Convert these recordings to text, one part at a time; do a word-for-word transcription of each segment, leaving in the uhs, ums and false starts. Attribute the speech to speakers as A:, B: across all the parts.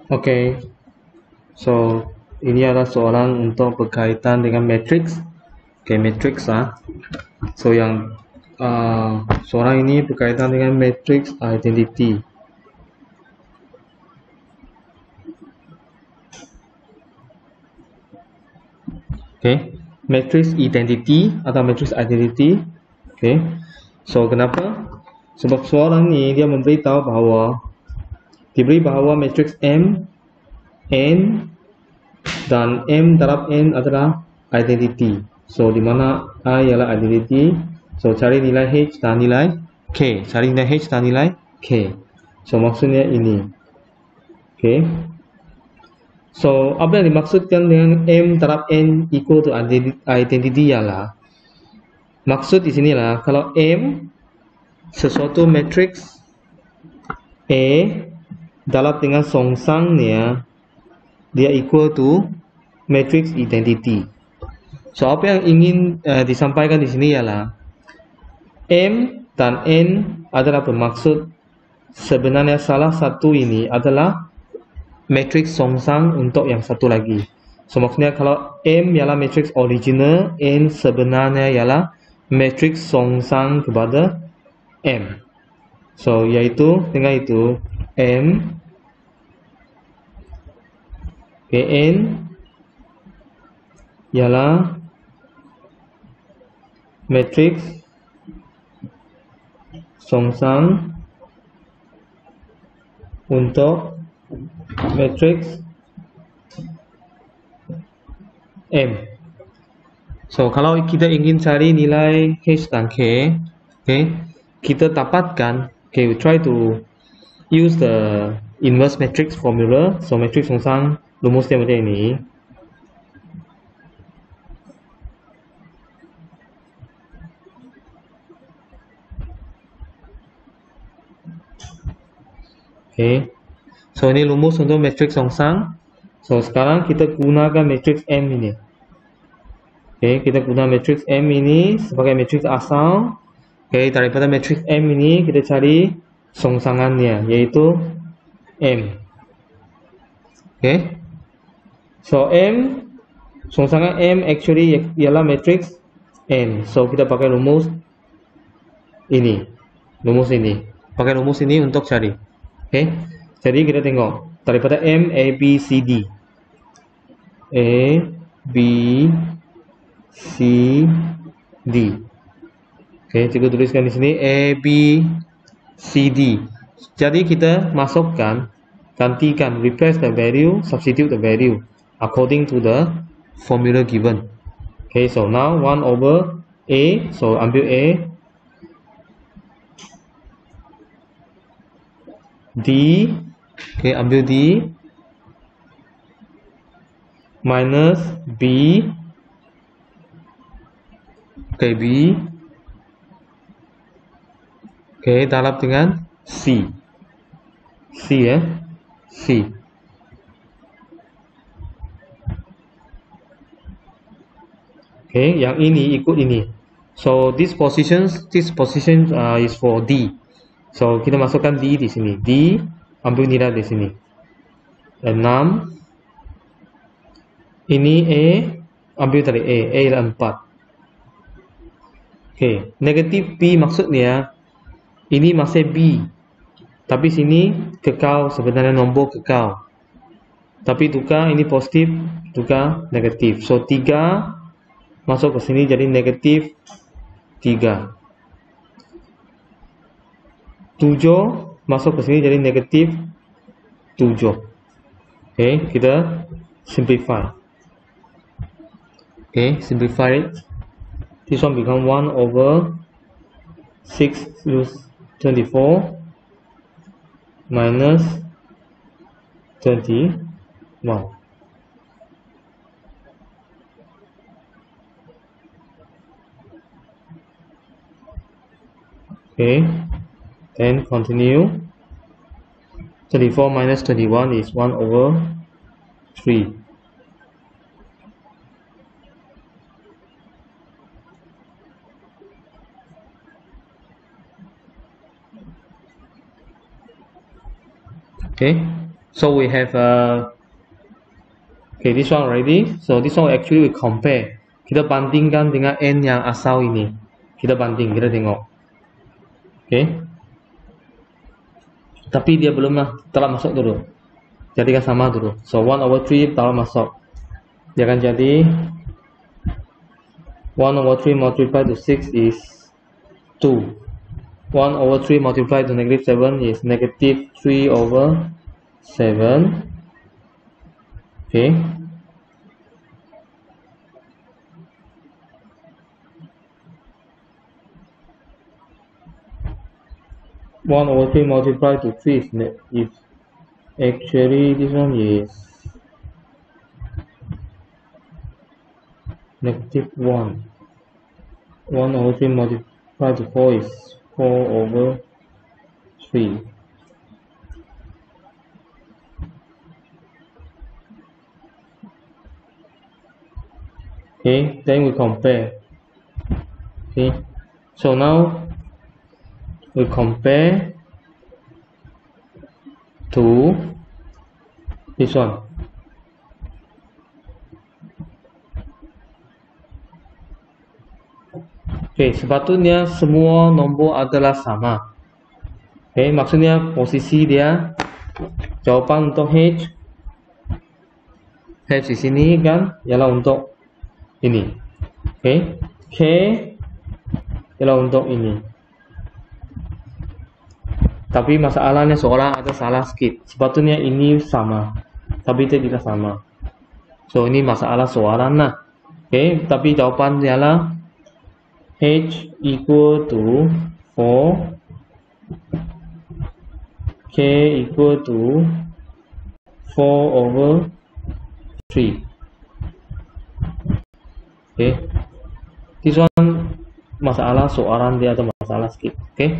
A: Okay, so ini adalah soalan untuk berkaitan dengan matrix. Okay, matrix ah. So yang uh, soalan ini berkaitan dengan matrix identity. Okay, matrix identity atau matrix identity. Okay, so kenapa? Sebab soalan ini dia memberitahu bahawa diberi bahawa matrix M, N dan M darab N adalah identity. So di mana I ialah identity. So cari nilai H dan nilai K. Cari nilai H dan nilai K. So maksudnya ini. Okay. So apa yang dimaksudkan dengan M darab N equal to identity ialah, maksud di sinilah kalau M sesuatu matrix A dalam dengan songsangnya dia equal to matrix identity. So apa yang ingin uh, disampaikan di sini ialah M dan N adalah bermaksud sebenarnya salah satu ini adalah matrix songsang untuk yang satu lagi. So maksudnya kalau M ialah matrix original, N sebenarnya ialah matrix songsang kepada M. So yaitu dengan itu M N ialah matrix songsang untuk matrix M. So kalau kita ingin cari nilai H dan K, okay, kita dapatkan, okay, we try to use the inverse matrix formula. So matrix songsang rumus dia macam ini. Okay, so ini rumus untuk matrix songsang. So sekarang kita gunakan matrix M ini. Okay, kita guna matrix M ini sebagai matrix asal. Okay, daripada matrix M ini kita cari songsangannya, yaitu M. Okay, so M, songsangan M actually ialah matrix N. So kita pakai rumus ini, rumus ini, pakai rumus ini untuk cari. Okay, jadi kita tengok daripada M, A, B, C, D, A, B, C, D. Okay, cikgu tuliskan di sini A, B, C, D. Jadi kita masukkan, gantikan, replace the value, substitute the value according to the formula given. Okay, so now one over A, so ambil A, D, okay, ambil D, minus B, okay, B, okay, darab dengan C, C ya, C. Okay, yang ini ikut ini. So this positions, this position uh, is for D. So kita masukkan D di sini. D ambil nilai di sini. enam. Ini A, ambil dari A. A adalah empat. Okay, negatif B maksudnya ini masih B. Tapi sini kekal, sebenarnya nombor kekal. Tapi tukar ini positif, tukar negatif. So tiga masuk ke sini jadi negatif tiga. tujuh masuk ke sini jadi negatif tujuh. Okay, kita simplify. Okay, simplify it. This one become one over six twenty-four minus twenty-one. Okay, then continue. twenty-four minus twenty-one is one over three. Okay, So we have uh, okay, this one already. So this one actually we compare. Kita bandingkan dengan n yang asal ini. Kita banding, kita tengok. Okay. Tapi dia belum lah, telah masuk dulu. Jadikan sama dulu. So one over three telah masuk. Dia akan jadi one over three multiplied to six is two. one over three multiplied to negative seven is negative three over seven. Okay. one over three multiplied to three is, is actually this one is negative one. one over three multiplied to four is four over three. Okay, then we compare. Okay, so now we compare to this one. Okay, sepatutnya semua nombor adalah sama. Okay, maksudnya posisi dia, jawapan untuk H, H di sini kan, ialah untuk ini. Okay, K ialah untuk ini. Tapi masalahnya seorang ada salah sedikit. Sepatutnya ini sama, tapi dia tidak sama. So ini masalah seorang lah. Okay, tapi jawapan ialah H equal to four, K equal to four over three. Okay, this one masalah soalan dia ada masalah sedikit. Okay.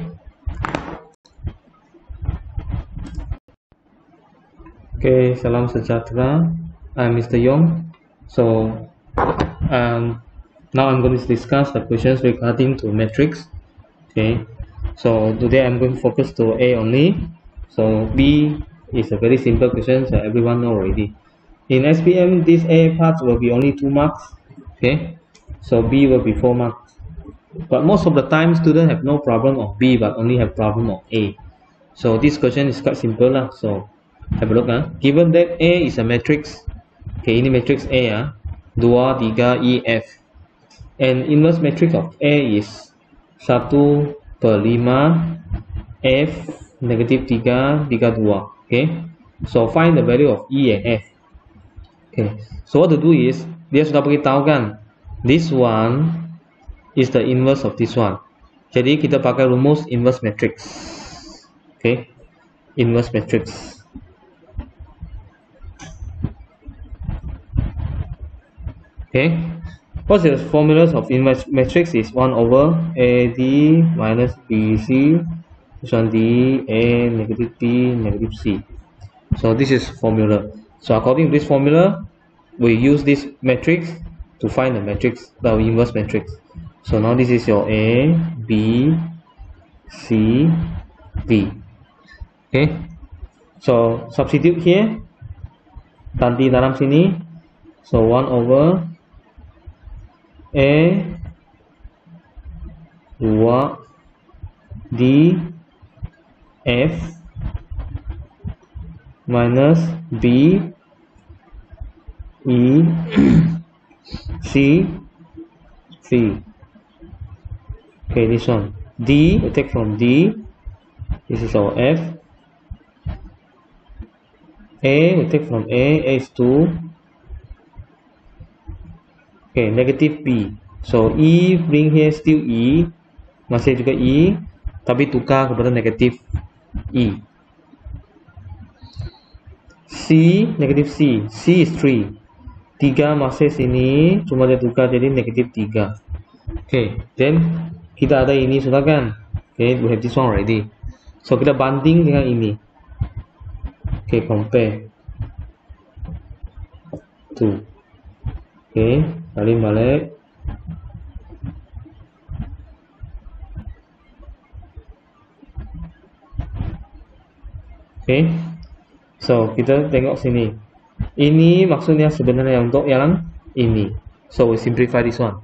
A: Okay, salam sejahtera. I'm Mister Yong. So, um, now I'm going to discuss the questions regarding to matrix. Okay, so today I'm going to focus to A only. So B is a very simple question that everyone know already. In S P M, this A part will be only two marks. Okay, so B will be four marks. But most of the time, students have no problem of B, but only have problem of A. So this question is quite simple lah. So have a look. Huh? Given that A is a matrix, okay, ini matrix A ya, dua, tiga, E, F. And inverse matrix of A is satu per lima, F negatif tiga, tiga, dua. Okay, so find the value of E and F. Okay, so what to do is, dia sudah beritahu kan, this one is the inverse of this one. Jadi kita pakai rumus inverse matrix. Okay, inverse matrix. Okay, what's the formulas of inverse matrix is one over A D minus B C, this one D, A, negative B, negative C. So this is formula. So according to this formula, we use this matrix to find the matrix, the inverse matrix. So now this is your A, B, C, D. Okay, so substitute here, ganti dalam sini. So one over A, dua, D, F, minus B, E, C, C. Okay, this one. D, we take from D. This is our F. A, we take from A. A is two. Okay, negative B. So E bring here still E, masih juga E, tapi tukar kepada negatif E. C, negatif C. C is three. tiga masih sini, cuma dia tukar jadi negatif tiga. Okay, then kita ada ini sudah kan? Okay, we have this one already. So kita banding dengan ini. Okay, compare. Two. Okay, salin balik. Okay, So kita tengok sini. Ini maksudnya sebenarnya untuk yang ini. So we simplify this one.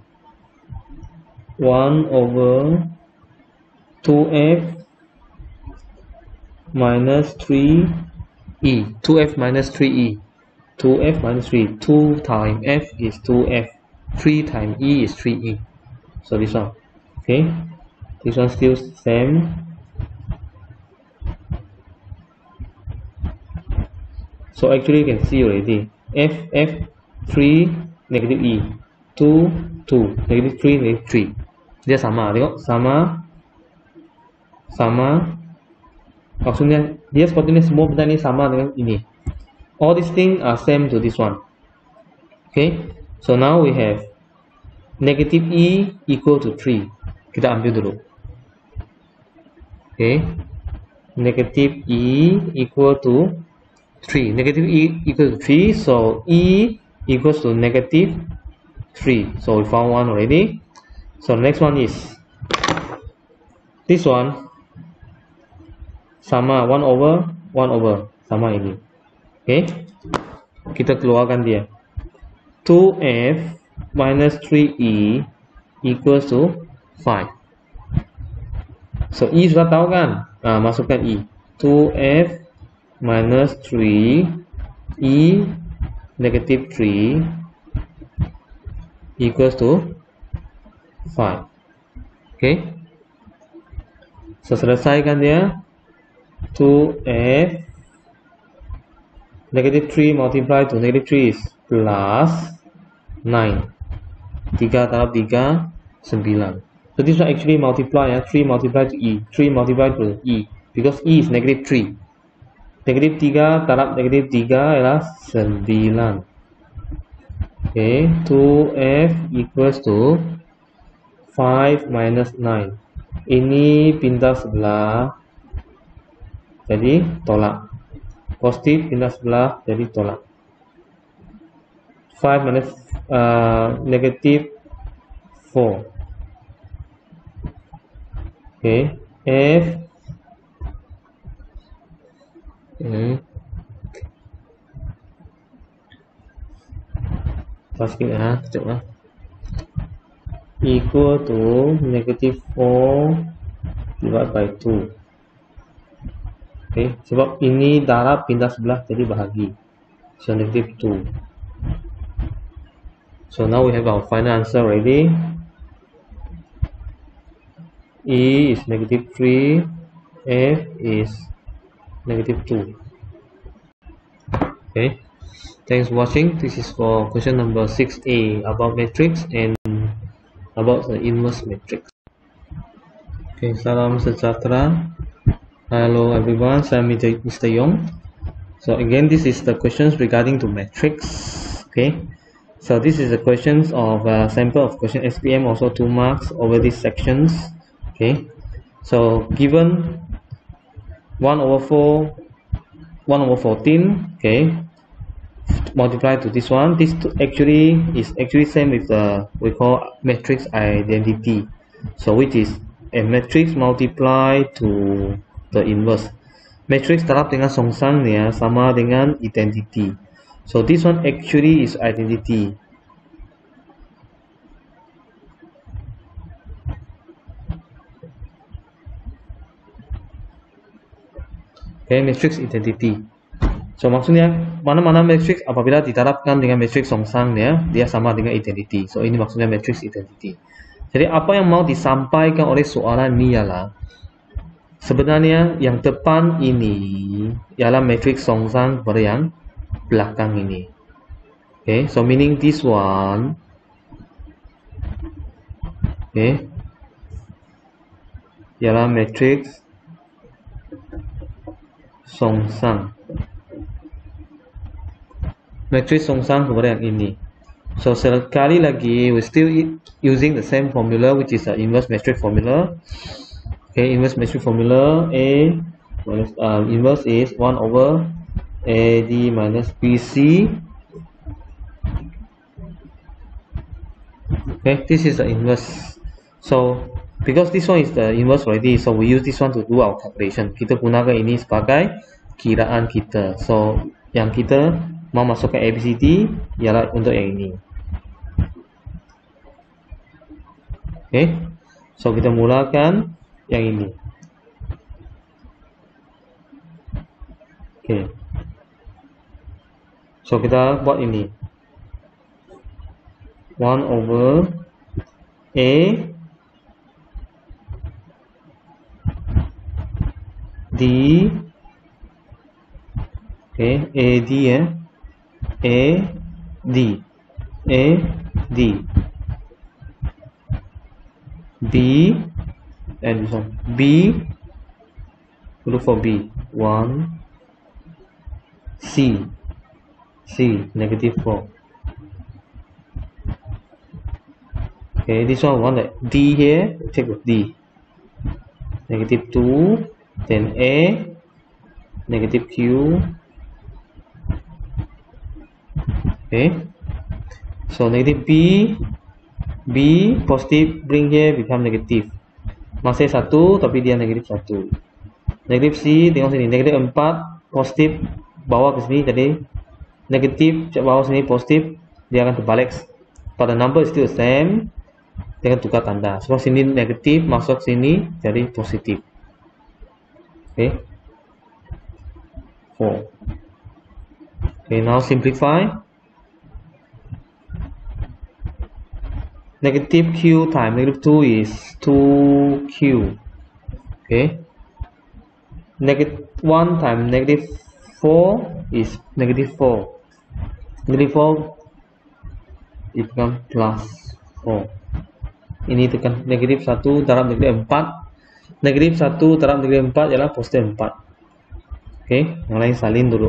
A: one over two f minus three e. two f minus three e. two f minus three. two times f is two f. three times e is three e. So this one. Okay. This one still same. So actually you can see already. F, F, three, negative E. two, two, negative three, negative three. Dia sama, tengok. Sama. Sama. Maksudnya, dia sepatutnya semua benda ni sama dengan ini. All these things are same to this one. Okay. So now we have negative E equal to three. Kita ambil dulu. Okay. Negative E equal to three. Negative E equal to three. So E equals to negative three. So we found one already. So next one is this one. Sama one over one over. Sama ini. Okay. Kita keluarkan dia. two f minus three e equals to five. So E sudah tahu kan? Nah, masukkan E. two f minus three e negative three equals to five. Okay. So selesaikan dia. two f negative three multiplied to negative three is plus nine. tiga tambah tiga, sembilan. So this one actually multiply, uh, three multiplied to E. three multiplied to E. Because E is negative three. Negatif tiga taraf negatif tiga adalah sembilan. Okay, two f equals to five minus nine. Ini pindah sebelah, jadi tolak. Positif pindah sebelah, jadi tolak. five minus uh, negatif four. Okay, f Hmm. Pas sikit lah, kejap lah. Equal to negative four divided by two. Okay, sebab ini darab pindah sebelah jadi bahagi. So negative two. So now we have our final answer already. E is negative three, F is negative two. Okay, thanks for watching. This is for question number six A about matrix and about the inverse matrix. Okay, salam sejahtera. Hello everyone, I'm Mister Yong. So again, this is the questions regarding to matrix. Okay, so this is the questions of uh, sample of question S P M, also two marks over these sections. Okay, so given one over four, one over fourteen, okay, multiply to this one. This actually is actually same with the we call matrix identity. So which is a matrix multiply to the inverse. Matrix taraf dengan songsangnya sama dengan identity. So this one actually is identity. Okay, matrix identity. So maksudnya mana-mana matrix apabila ditarafkan dengan matrix songsangnya dia sama dengan identity. So ini maksudnya matrix identity. Jadi apa yang mau disampaikan oleh soalan ini ialah sebenarnya yang depan ini ialah matrix songsang kepada yang belakang ini. Okay, so meaning this one, okay, ialah matrix songsang. Matrix songsang kepada yang ini. So sekali lagi, we still using the same formula, which is the inverse matrix formula. Okay, inverse matrix formula A minus uh, inverse is one over A D minus B C. Okay, this is the inverse. So because this one is the inverse already, so we use this one to do our calculation. Kita gunakan ini sebagai kiraan kita. So, yang kita mau masukkan A B C D ialah untuk yang ini. Okay, so kita mulakan yang ini. Okay, so kita buat ini one over A D. Okay, A D ya, A D, A D, B, and this one B. Look for B. One. C, C, negative four. Okay, this one one that D here. Check with D. Negative two. Then A. Negative Q. Okay. So negative B. B positive bring here become negative. Masih satu tapi dia negatif satu. Negatif C, tengok sini, negatif empat positif bawa ke sini jadi negatif bawa sini positif, dia akan terbalik. Pada number still same, dengan tukar tanda. Sebab sini negatif masuk sini jadi positif. Okay. four. Okay, now simplify. Negative Q times negative two is two Q. Okay. Negative one times negative four is negative four. Negative four it become plus four. Ini tekan negatif satu darab negatif empat. Negatif satu darab negatif empat ialah positif empat. Okay, yang lain salin dulu.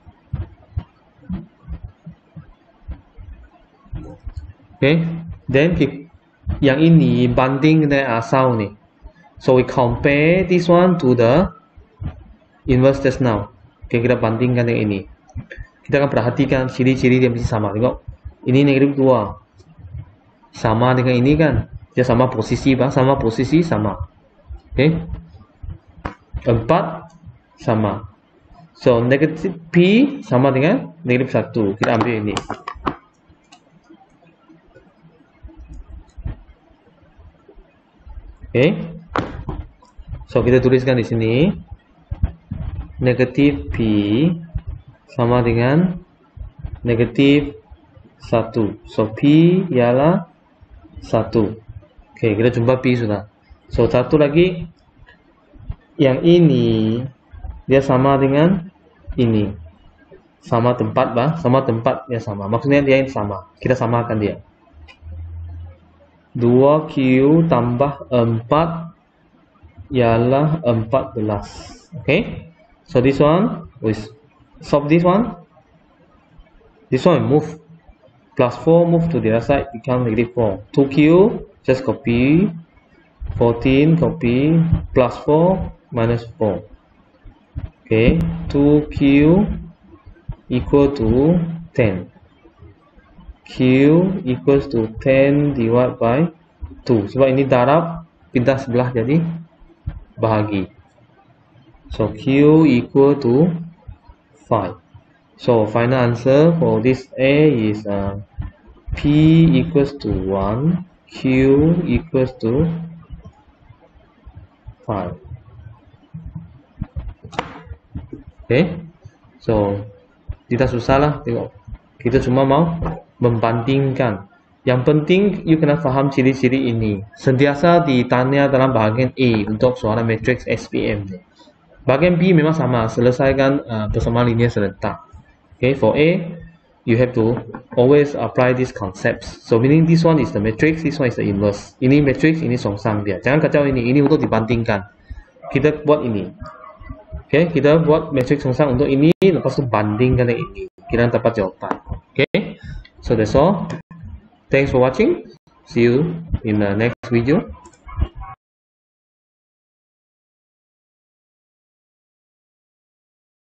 A: Okay, then yang ini banding dengan asal ni. So we compare this one to the inverse just now. Okay, kita bandingkan dengan ini. Kita akan perhatikan ciri-ciri dia mesti sama. Tengok, ini negatif dua. Sama dengan ini kan? Dia sama posisi, bang. Sama posisi, sama. Okay. empat sama. So, negatif P sama dengan negatif satu. Kita ambil ini. Okay. So, kita tuliskan di sini. Negatif P sama dengan negatif satu. So, P ialah satu. Oke, kita jumpa P sudah. So, satu lagi. Yang ini, dia sama dengan ini. Sama tempat, bah. Sama tempat, dia sama. Maksudnya dia yang sama. Kita samakan dia. dua Q tambah empat ialah empat belas. Oke. So this one, we solve this one. This one move. Plus four move to the other side, become negative four. two Q, just copy. fourteen, copy. Plus four, minus four. Okay, two Q equal to ten. Q equals to ten divided by two. Sebab ini darab, pindah sebelah jadi bahagi. So Q equal to five. So final answer for this A is uh, P equals to one, Q equals to five. Okay, so tidak susah lah, tengok. Kita cuma mau membandingkan. Yang penting you kena faham ciri-ciri ini. Sentiasa ditanya dalam bahagian A untuk soalan matrix S P M ni. Bahagian B memang sama, selesaikan uh, persamaan linear serentak. Okay, for A, you have to always apply these concepts. So meaning this one is the matrix, this one is the inverse. Ini matrix, ini songsang dia. Jangan kacau ini, ini untuk dibandingkan. Kita buat ini. Okay, kita buat matrix songsang untuk ini, lepas tu bandingkan dengan ini. Kira dapat jawapan. Okay, so that's all. Thanks for watching. See you in the next video.